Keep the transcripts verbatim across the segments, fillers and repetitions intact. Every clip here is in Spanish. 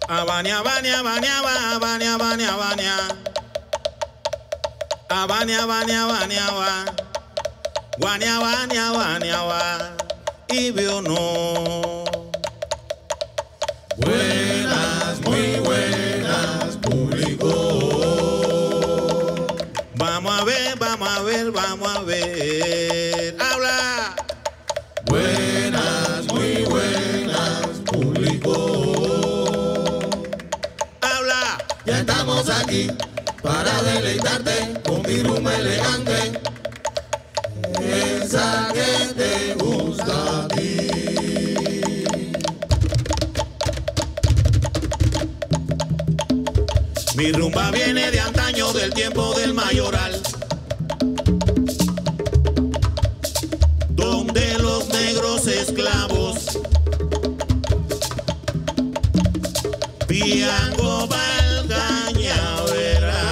Abania, Abania, Abania, Abania, Abania, Abania. Abania, Abania, Abania, Abania. Guania, Guania, Guania, Guania. Y vio no. Buenas, muy buenas, público. Vamos a ver, vamos a ver, vamos a ver. Habla. Buenas, muy buenas, público. Habla. Ya estamos aquí para deleitarte con mi rumba elegante. Esa que te gusta a ti. Mi rumba viene de antaño, del tiempo del mayoral, donde los negros esclavos Piango Valcañaveral.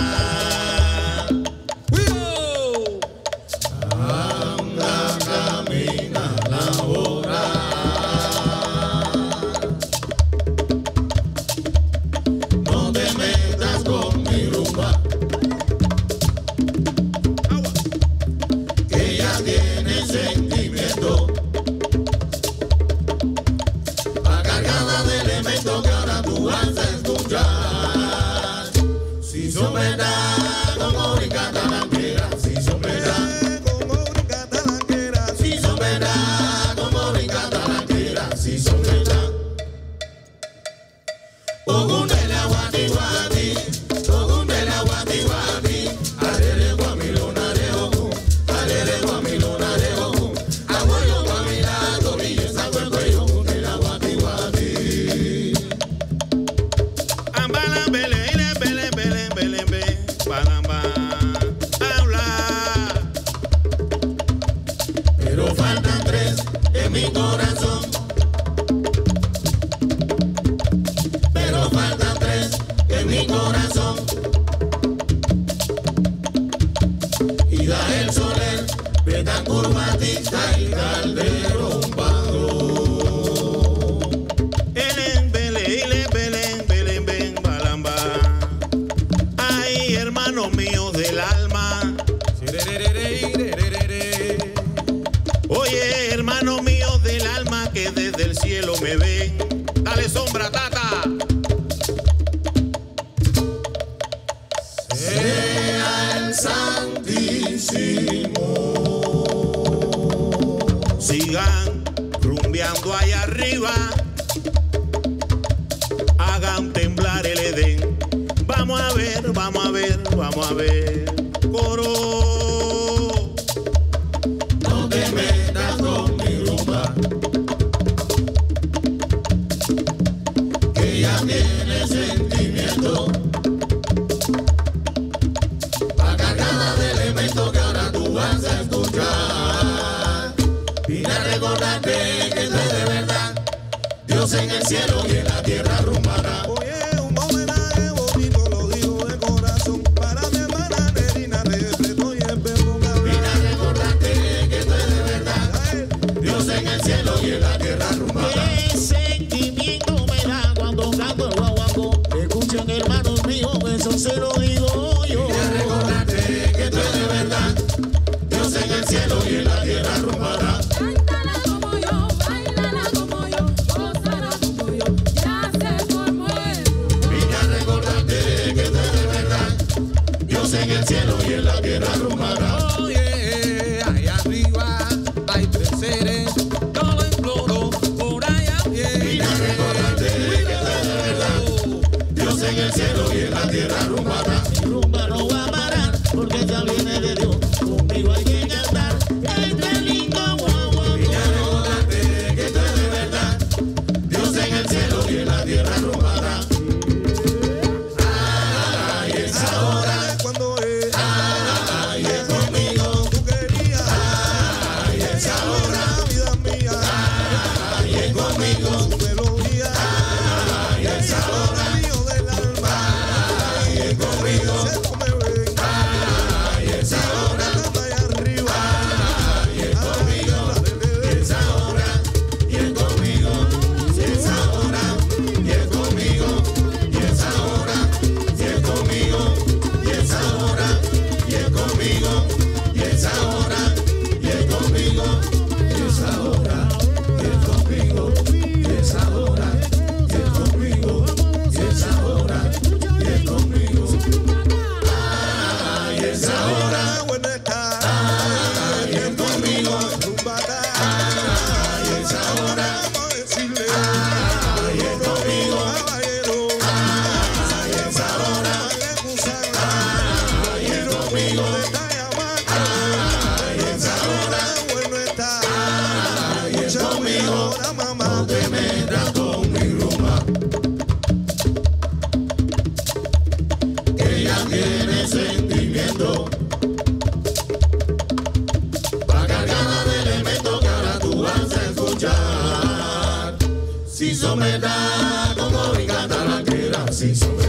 Anda, camina, labora. No te metas con mi rumba, que ya tiene sentimiento. Va cargada de elementos que ahora tú vas a escuchar. Si son verdad, como brinca talanquera. Si son verdad, si son verdad, como brinca talanquera. Si son verdad. Ogundele aguati guati, ogundele aguati guati. Arere guamilona de ogu, arere guamilona de ogu. Aguayo guamila, tobillo, saco el cuello, ogundele aguati guati. Ambala, bele, ile, bele, bele, bele, bele, balamba. Habla. Pero faltan tres en mi corazón. Pero faltan tres en mi corazón. Y da el soler, Betancourt, Batista y Calderón Padrón. Elen, bele, ile, bele, bele, ben, balamba. Ay, hermano mío del alma. Oye, hermano mío del alma que desde el cielo me ven. Dale sombra, tata. Sea el Santísimo. Sigan rumbeando allá arriba. Hagan temblar el Edén. Vamos a ver, vamos a ver, vamos a ver. Coro. No te metas con mi rumba, que ya tiene sentimiento. Va cargada de elementos que ahora tú vas a escuchar. Vine a recordarte que tú eres de verdad, Dios en el cielo y en la tierra rumbará. Oye, un homenaje bonito, lo digo de corazón, para mi hermana Nerina Refleto y el Perro Vine Gabriel. a recordarte que tú eres de verdad, Dios en el cielo y en la tierra rumbará. Qué sentimiento me da cuando canto el guaguancó. Escuchen, hermanos míos, eso se lo digo yo. Vine a recordarte que tú eres de verdad, Dios en el cielo y en la tierra rumbará. Cántala como yo, bailala como yo, gózala como yo, ya se formó el Vine a recordarte que tú eres de verdad, Dios en el cielo y en la tierra rumbará. Oye, allá arriba hay tres seres, yo lo imploro por allá bien. Vine a recordarte que tú eres de verdad, Dios en el cielo y en la tierra rumbará. ahora mamá. No te metas con mi rumba, que ella tiene sentimiento. Va cargada de elementos que ahora tú vas a escuchar. Si son verdad, como brinca talanquera, si son